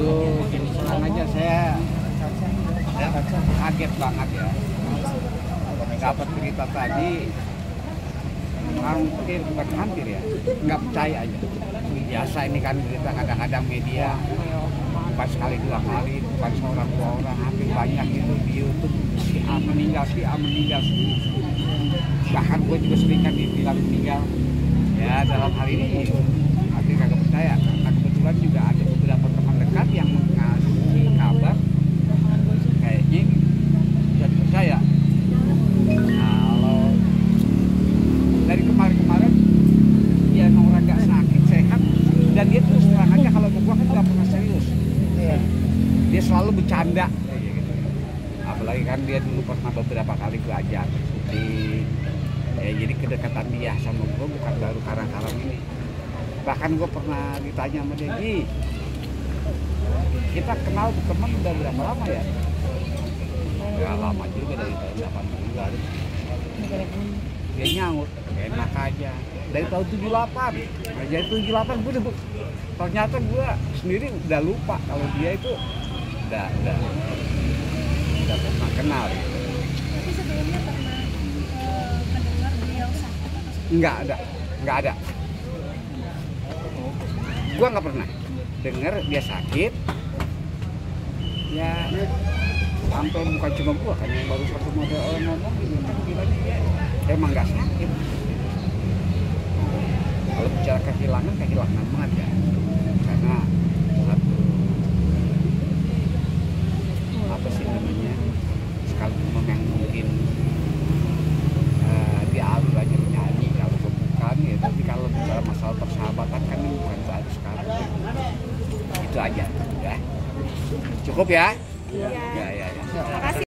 Aduh, terus terang aja saya kaget banget ya. Dapat berita tadi, hampir bukan hampir ya, nggak percaya aja. Biasa ini kan berita kadang-kadang media, bukan sekali dua kali, bukan seorang dua orang, hampir banyak gitu di YouTube. Si A meninggal, si A meninggal. Bahkan gue juga sering kan dibilang meninggal. Ya dalam hal ini, hampir kagak percaya. Nah kebetulan juga ada beberapa teman dekat yang mengasih kabar, kayaknya ini bisa dipercaya. Kalau dari kemarin-kemarin dia orang nggak sakit, sehat, dan dia terus terang aja kalau mau gua kan nggak pernah serius. Dia selalu bercanda, gitu. Apalagi kan dia dulu pernah beberapa kali gua ajak di, jadi kedekatan dia sama gua bukan baru karang-karang ini. Bahkan gua pernah ditanya sama dia, "Gi, kita kenal teman udah berapa lama ya?" Ya lama juga, dari tahun 80-an. Dia nyaut, enak aja. Dari tahun 78. Nah, jadi 78 ternyata gue sendiri udah lupa kalau dia itu udah pernah kenal gitu. Tapi sebelumnya pernah mendengar beliau sakit? Nggak ada. Gue nggak pernah dengar dia sakit. Ya sampai bukan cuma gua kan yang baru satu model orang ngomong gitu kan bilangnya dia emang nggak sakit. Kalau bicara kehilangan banget ya, karena satu apa sih namanya, sekalipun yang mungkin dia alurannya penyanyi, kalau bukan ya, tapi kalau bicara masalah persahabatan kan bukan saat sekarang. Itu aja ya, cukup ya. Iya. Ya. Makasih.